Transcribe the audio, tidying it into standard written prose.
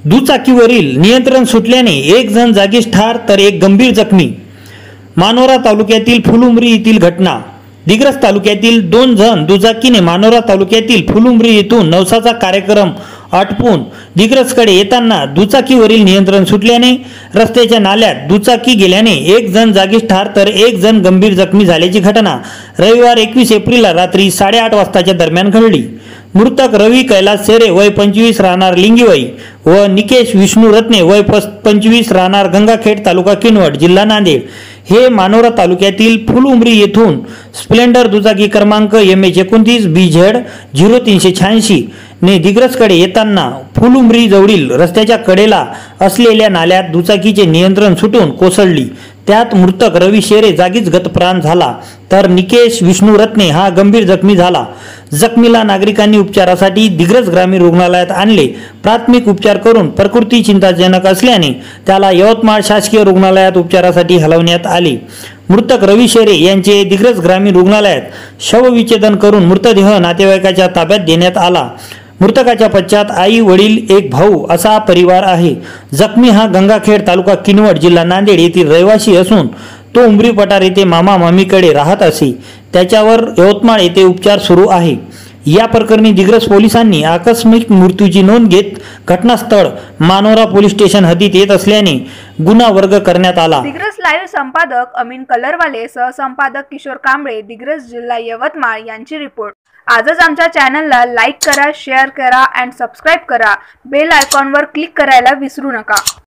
दुचाकीवरील नियंत्रण सुटल्याने एक जण जागीच ठार तर एक गंभीर जखमी। मानोरा तालुक्यातील फुलुंब्री येथील घटना। दिग्रस तालुक्यातील 2 जण दुचाकीने मानोरा तालुक्यातील फुलुंब्री येथून नवसाचा कार्यक्रम आटपून दिग्रसकडे येताना दुचाकीवरील नियंत्रण सुटल्याने रस्त्याच्या नाल्यात दुचाकी गेल्याने एक जण जागीच ठार तर एक जण गंभीर जखमी झाल्याची घटना रविवार 21 एप्रिलला रात्री 8:30 वाजताच्या दरम्यान घडली। मृतक रवी कैलास सेरे वय 25 राहणार लिंगीवई व निकेश विष्णू रत्ने वय 25 राहणार गंगाखेड तालुका किनवट जिल्हा नांदेड हे मानोरा तालुक्यातील फुलुंब्री येथून स्प्लेंडर दुचाकी क्रमांक MH29 BZ 0386 ने दिग्रसकडे येताना फुलुंब्री जवळील रस्त्याच्या कडेला असलेल्या नाल्यात दुचाकीचे नियंत्रण सुटून कोसळली। त्यात मृतक रवी शेरे जागीच गतप्राण झाला तर निकेश विष्णू रत्ने हा गंभीर जखमी झाला। जखमीला नागरिकांनी उपचारासाठी दिग्रस ग्रामीण रुग्णालयात आणले। प्राथमिक उपचार करून प्रकृती चिंताजनक असल्याने त्याला यवतमाळ शासकीय रुग्णालयात उपचारासाठी हलवण्यात आले। मृतक रवी शेरे यांचे दिग्रस ग्रामीण रुग्णालयात शवविच्छेदन करून मृतदेह नातेवाईकाच्या ताब्यात देण्यात आला। मृतकाच्या पश्चात आई वडील एक भाऊ असा परिवार आहे। जखमी हा गंगाखेड तालुका किनवट जिल्हा नांदेड येथील रहिवासी असून तो उमरी पठार येथे मामा मामीकडे राहत असे। त्याच्यावर यवतमाळ येथे उपचार सुरू आहे। या प्रकरणी दिग्रस पोलिसांनी आकस्मिक मृत्यूची नोंद घेत घटनास्थळ मानोरा पोलीस स्टेशन हद्दीत येत असल्याने गुन्हा वर्ग करण्यात आला। दिग्रस लाईव्ह संपादक अमीन कलरवाले, सहसंपादक किशोर कांबळे, दिग्रस जिल्हा यवतमाळ यांची रिपोर्ट। आजच आमच्या चॅनलला लाईक करा, शेअर करा आणि सबस्क्राइब करा। बेल आयकॉनवर क्लिक करायला विसरू नका।